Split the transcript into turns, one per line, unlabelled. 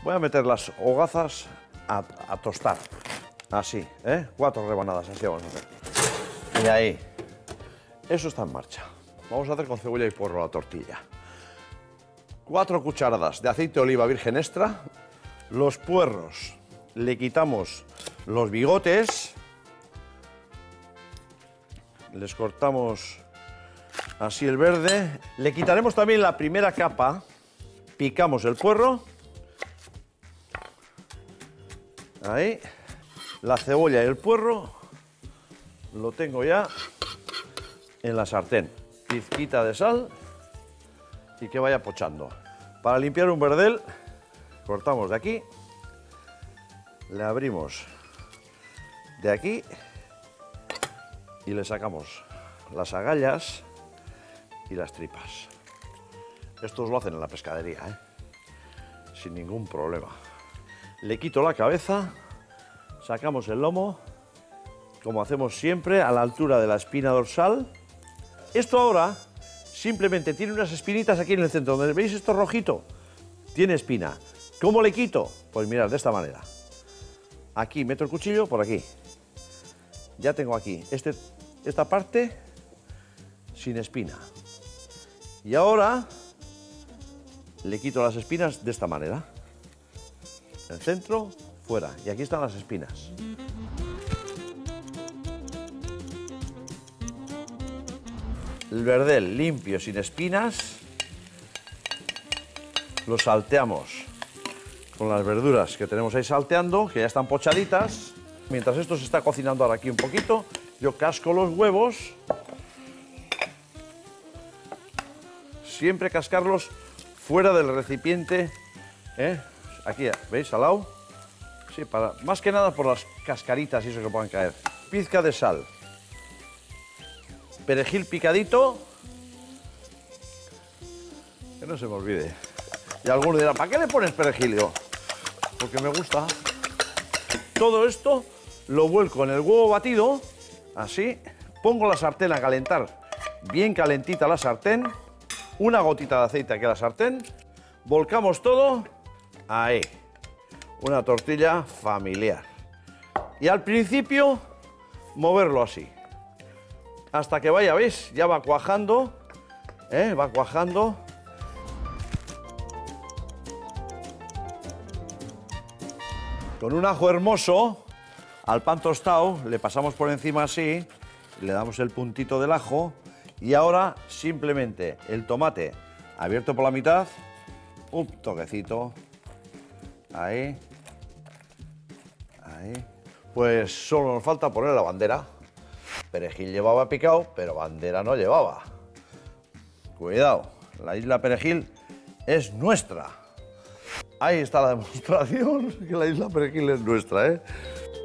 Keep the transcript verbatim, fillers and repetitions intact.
Voy a meter las hogazas a, a tostar. Así, ¿eh? Cuatro rebanadas, así vamos a hacer. Y ahí. Eso está en marcha. Vamos a hacer con cebolla y puerro la tortilla. Cuatro cucharadas de aceite de oliva virgen extra. Los puerros le quitamos los bigotes. Les cortamos así el verde. Le quitaremos también la primera capa. Picamos el puerro. Ahí. La cebolla y el puerro lo tengo ya en la sartén. Pizquita de sal y que vaya pochando. Para limpiar un verdel, cortamos de aquí, le abrimos de aquí y le sacamos las agallas y las tripas. Estos lo hacen en la pescadería, ¿eh? Sin ningún problema. Le quito la cabeza, sacamos el lomo, como hacemos siempre, a la altura de la espina dorsal. Esto ahora simplemente tiene unas espinitas aquí en el centro. Donde veis esto rojito, tiene espina. ¿Cómo le quito? Pues mirad, de esta manera. Aquí meto el cuchillo, por aquí. Ya tengo aquí este, esta parte sin espina. Y ahora le quito las espinas de esta manera. El centro, fuera. Y aquí están las espinas. El verdel limpio, sin espinas. Lo salteamos con las verduras que tenemos ahí salteando, que ya están pochaditas. Mientras esto se está cocinando ahora aquí un poquito, yo casco los huevos. Siempre cascarlos fuera del recipiente, ¿eh? Aquí, ¿veis? Al lado. Sí, para, más que nada por las cascaritas y eso que puedan caer. Pizca de sal. Perejil picadito. Que no se me olvide. Y alguno dirá, ¿para qué le pones perejil? Yo, porque me gusta. Todo esto lo vuelco en el huevo batido, así. Pongo la sartén a calentar, bien calentita la sartén. Una gotita de aceite aquí a la sartén. Volcamos todo. Ahí. Una tortilla familiar. Y al principio, moverlo así. Hasta que vaya, ¿veis? Ya va cuajando. ¿Eh? Va cuajando. Con un ajo hermoso, al pan tostado, le pasamos por encima así, le damos el puntito del ajo y ahora simplemente el tomate abierto por la mitad, un toquecito, ahí, ahí. Pues solo nos falta poner la bandera. Perejil llevaba picado, pero bandera no llevaba. Cuidado, la isla Perejil es nuestra. Ahí está la demostración que la isla Perejil es nuestra, ¿eh?